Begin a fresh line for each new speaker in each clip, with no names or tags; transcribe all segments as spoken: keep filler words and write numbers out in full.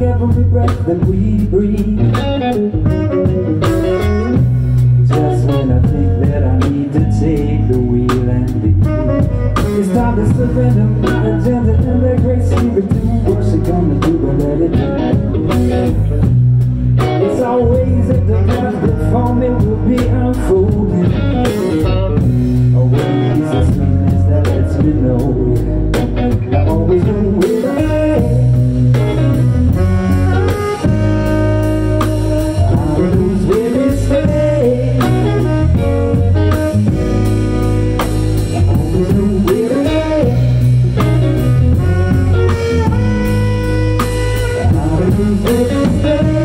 every breath that we breathe. Just when I think that I need to take the wheel and leave, it's time to surrender my agenda and let grace give it to what she gonna do, but let it do. It's always at the path before me will be unfolding. Always the sweetness that lets me know I always know where I am. I lose where they stay. I always know where I am. I lose where they stay.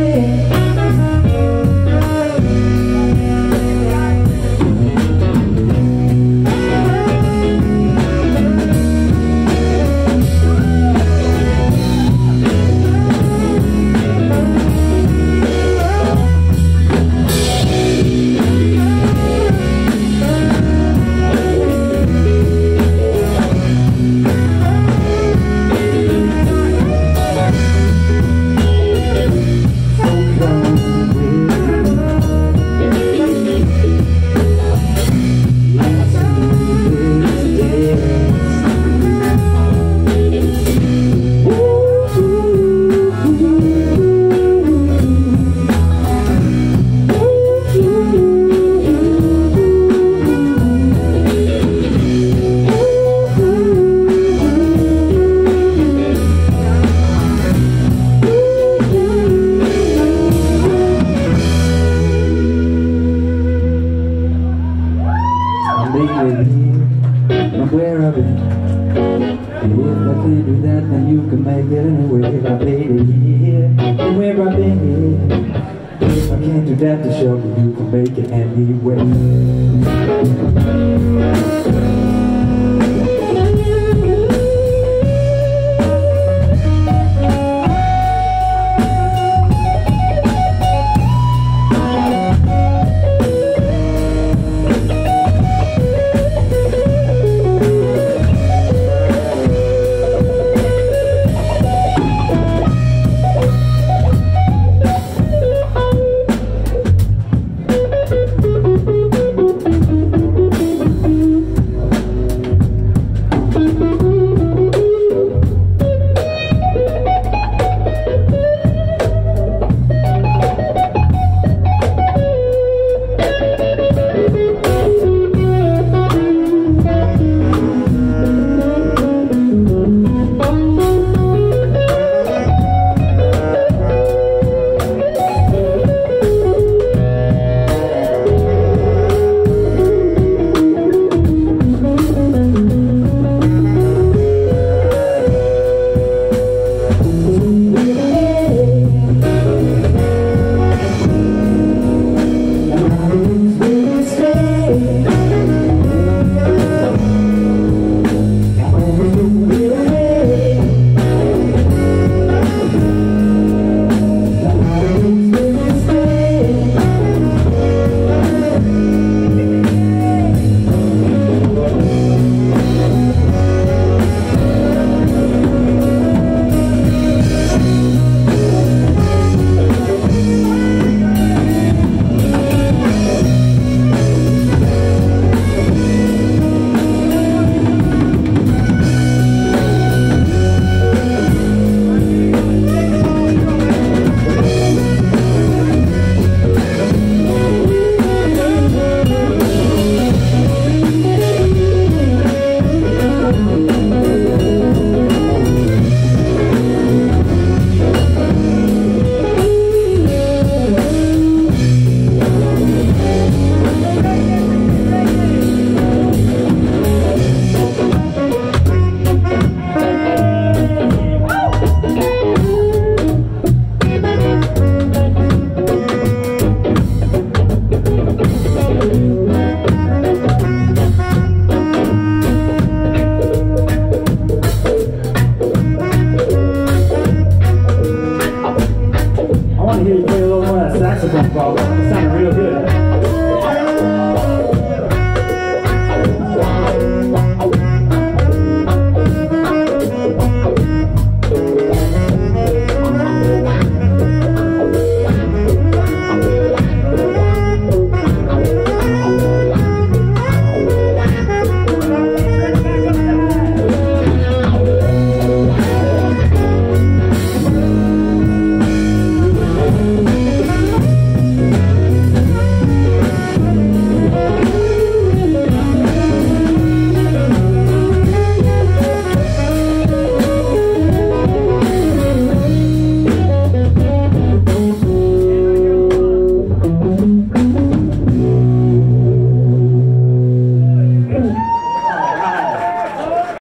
I'm aware of it. If I can't do that, then you can make it anyway. If I played it here, and where I've been here. If I can't do that to show you, you can make it anyway.